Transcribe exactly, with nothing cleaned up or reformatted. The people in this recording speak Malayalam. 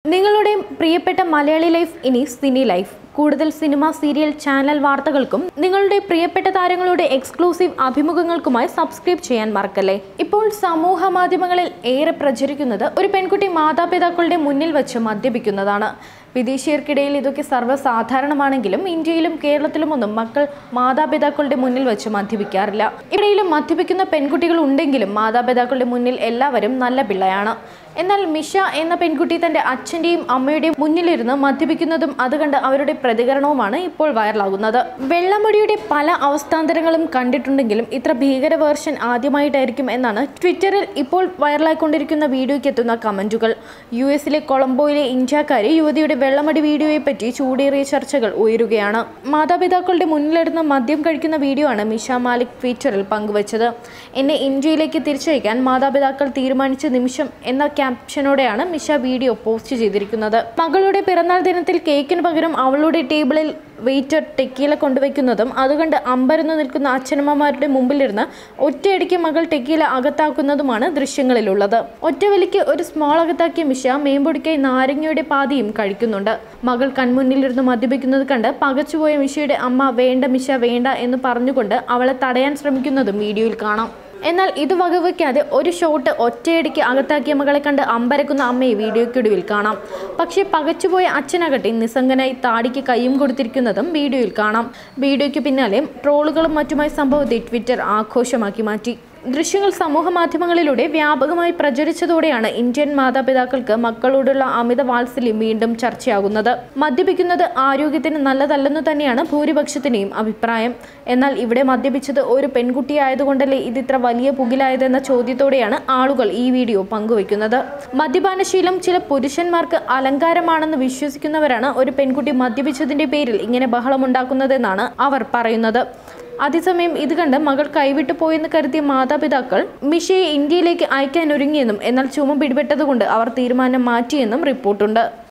നിങ്ങളുടെ പ്രിയപ്പെട്ട മലയാളി ലൈഫ് ഇനി സിനി ലൈഫ്. കൂടുതൽ സിനിമ, സീരിയൽ, ചാനൽ വാർത്തകൾക്കും നിങ്ങളുടെ പ്രിയപ്പെട്ട താരങ്ങളുടെ എക്സ്ക്ലൂസീവ് അഭിമുഖങ്ങൾക്കുമായി സബ്സ്ക്രൈബ് ചെയ്യാൻ മറക്കല്ലേ. ഇപ്പോൾ സമൂഹ മാധ്യമങ്ങളിൽ ഏറെ പ്രചരിക്കുന്നത് ഒരു പെൺകുട്ടി മാതാപിതാക്കളുടെ മുന്നിൽ വെച്ച് മദ്യപിക്കുന്നതാണ്. വിദേശീയർക്കിടയിൽ ഇതൊക്കെ സർവ്വസാധാരണമാണെങ്കിലും ഇന്ത്യയിലും കേരളത്തിലുമൊന്നും മക്കൾ മാതാപിതാക്കളുടെ മുന്നിൽ വെച്ച് മദ്യപിക്കാറില്ല. ഇവിടെയും മദ്യപിക്കുന്ന പെൺകുട്ടികൾ ഉണ്ടെങ്കിലും മാതാപിതാക്കളുടെ മുന്നിൽ എല്ലാവരും നല്ല പിള്ളയാണ്. എന്നാൽ മിഷ എന്ന പെൺകുട്ടി തന്റെ അച്ഛന്റെയും അമ്മയുടെയും മുന്നിലിരുന്ന് മദ്യപിക്കുന്നതും അത് കണ്ട് അവരുടെ പ്രതികരണവുമാണ് ഇപ്പോൾ വൈറലാകുന്നത്. വെള്ളമുടിയുടെ പല അവസ്ഥാന്തരങ്ങളും കണ്ടിട്ടുണ്ടെങ്കിലും ഇത്ര ഭീകര വേർഷൻ ആദ്യമായിട്ടായിരിക്കും എന്നാണ് ട്വിറ്ററിൽ ഇപ്പോൾ വൈറലായിക്കൊണ്ടിരിക്കുന്ന വീഡിയോയ്ക്ക് എത്തുന്ന കമന്റുകൾ. യു എസിലെ കൊളംബോയിലെ ഇന്ത്യക്കാരി യുവതിയുടെ വെള്ളമടി വീഡിയോയെ പറ്റി ചൂടേറിയ ചർച്ചകൾ ഉയരുകയാണ്. മാതാപിതാക്കളുടെ മുന്നിലിരുന്ന് മദ്യം കഴിക്കുന്ന വീഡിയോ ആണ് മിഷ മാലിക് ട്വിറ്ററിൽ പങ്കുവച്ചത്. എന്നെ ഇന്ത്യയിലേക്ക് തിരിച്ചയക്കാൻ മാതാപിതാക്കൾ തീരുമാനിച്ച നിമിഷം എന്ന ക്യാപ്ഷനോടെയാണ് മിഷ വീഡിയോ പോസ്റ്റ് ചെയ്തിരിക്കുന്നത്. മകളുടെ പിറന്നാൾ ദിനത്തിൽ കേക്കിന് പകരം അവളുടെ ടേബിളിൽ വെയിറ്റർ ടെക്കീല കൊണ്ടുവയ്ക്കുന്നതും അതുകൊണ്ട് അമ്പരന്ന് നിൽക്കുന്ന അച്ഛനമ്മമാരുടെ മുമ്പിലിരുന്ന് ഒറ്റയടിക്ക് മകൾ ടെക്കീല അകത്താക്കുന്നതുമാണ് ദൃശ്യങ്ങളിലുള്ളത്. ഒറ്റവലിക്ക് ഒരു സ്മോൾ അകത്താക്കിയ മിഷ മേമ്പൊടിക്കായി നാരങ്ങയുടെ പാതിയും കഴിക്കുന്നുണ്ട്. മകൾ കൺമുന്നിലിരുന്ന് മദ്യപിക്കുന്നത് കണ്ട് പകച്ചുപോയ മിഷയുടെ അമ്മ വേണ്ട മിഷ വേണ്ട എന്ന് പറഞ്ഞുകൊണ്ട് അവളെ തടയാൻ ശ്രമിക്കുന്നതും വീഡിയോയിൽ കാണാം. എന്നാൽ ഇത് വകവയ്ക്കാതെ ഒരു ഷോട്ട് ഒറ്റയടിക്ക് അകത്താക്കിയ മകളെ കണ്ട് അമ്പരക്കുന്ന അമ്മയെ വീഡിയോയ്ക്കൊടുവിൽ കാണാം. പക്ഷേ പകച്ചുപോയ അച്ഛനാകട്ടെ നിസ്സംഗനായി താടിക്ക് കൈയും കൊടുത്തിരിക്കുന്നതും വീഡിയോയിൽ കാണാം. വീഡിയോയ്ക്ക് പിന്നാലെ ട്രോളുകളും മറ്റുമായി സംഭവത്തെ ട്വിറ്റർ ആഘോഷമാക്കി മാറ്റി. ദൃശ്യങ്ങൾ സമൂഹ മാധ്യമങ്ങളിലൂടെ വ്യാപകമായി പ്രചരിച്ചതോടെയാണ് ഇന്ത്യൻ മാതാപിതാക്കൾക്ക് മക്കളോടുള്ള അമിത വാത്സല്യം വീണ്ടും ചർച്ചയാകുന്നത്. മദ്യപിക്കുന്നത് ആരോഗ്യത്തിന് നല്ലതല്ലെന്നു തന്നെയാണ് ഭൂരിപക്ഷത്തിന്റെയും അഭിപ്രായം. എന്നാൽ ഇവിടെ മദ്യപിച്ചത് ഒരു പെൺകുട്ടിയായതുകൊണ്ടല്ലേ ഇതിത്ര വലിയ പുകിലായതെന്ന ചോദ്യത്തോടെയാണ് ആളുകൾ ഈ വീഡിയോ പങ്കുവയ്ക്കുന്നത്. മദ്യപാനശീലം ചില പുരുഷന്മാർക്ക് അലങ്കാരമാണെന്ന് വിശ്വസിക്കുന്നവരാണ് ഒരു പെൺകുട്ടി മദ്യപിച്ചതിന്റെ പേരിൽ ഇങ്ങനെ ബഹളമുണ്ടാക്കുന്നതെന്നാണ് അവർ പറയുന്നത്. അതേസമയം ഇത് കണ്ട് മകൾ കൈവിട്ടു പോയെന്ന് കരുതിയ മാതാപിതാക്കൾ മിഷയെ ഇന്ത്യയിലേക്ക് അയക്കാൻ ഒരുങ്ങിയെന്നും എന്നാൽ ചുമ പിടിപെട്ടതുകൊണ്ട് അവർ തീരുമാനം മാറ്റിയെന്നും റിപ്പോർട്ടുണ്ട്.